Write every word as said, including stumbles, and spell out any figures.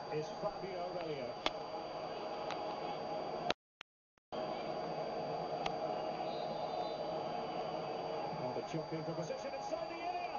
is Fabio Aurelio. Oh, the jockeying for position inside the area.